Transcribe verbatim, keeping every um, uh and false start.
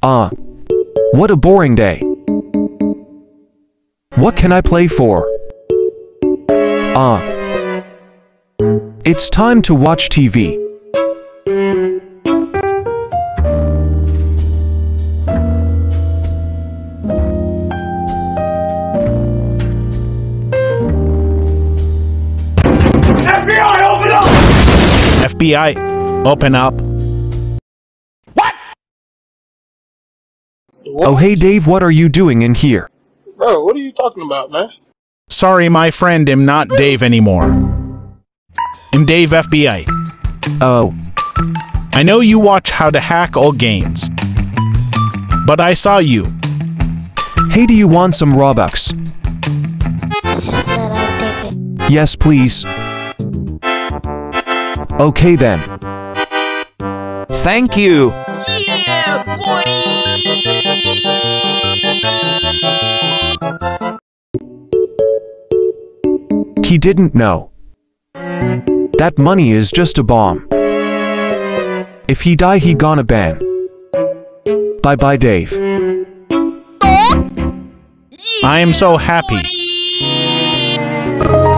Ah, what a boring day. What can I play for? Ah, it's time to watch T V. F B I, open up! F B I, open up. What? Oh hey Dave, what are you doing in here? Bro, what are you talking about, man? Sorry, my friend, I'm not Dave anymore. I'm Dave F B I. Oh, I know you watch how to hack all games. But I saw you. hey, do you want some Robux? Yes, please. Okay then. Thank you. Yeah, boy! He didn't know. That money is just a bomb. If he die, he gonna ban. Bye bye, Dave. I am so happy. Boy.